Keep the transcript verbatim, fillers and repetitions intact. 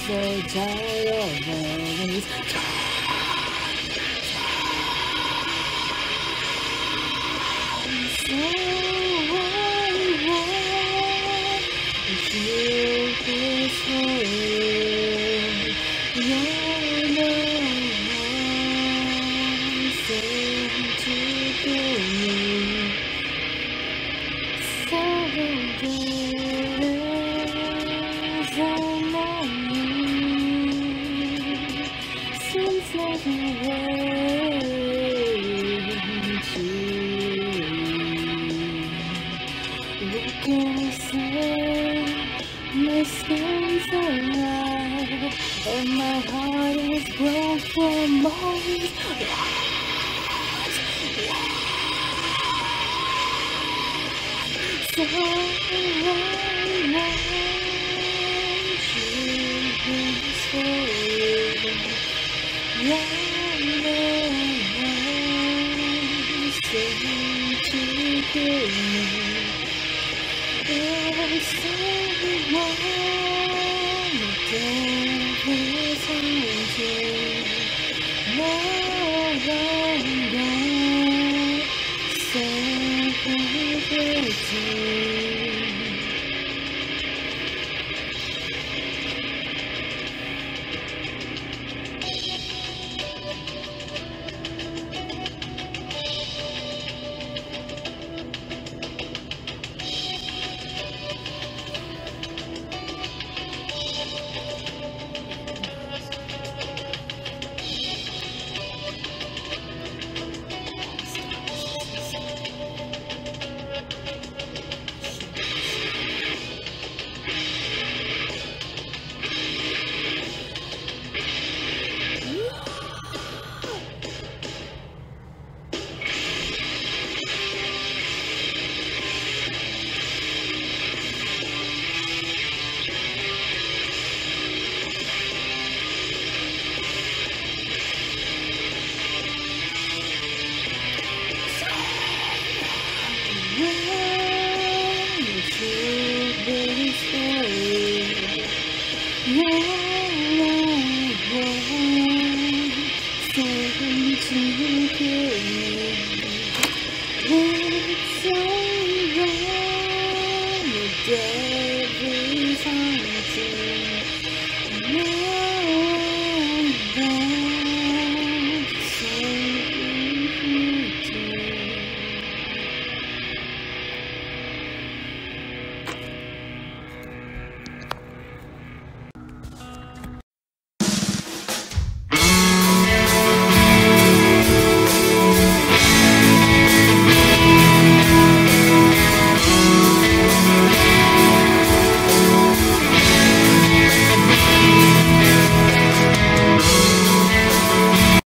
so tired of all this. So I want to feel this way. You're the one saying to me. So days and I need seems like a way to. What can I say? My skin's alive, and my heart is broke from all these lies. So I want you this way. You're the one saying to kill me. There's so long, the devil's haunting. Now I'm gone, separated. Devil's haunting.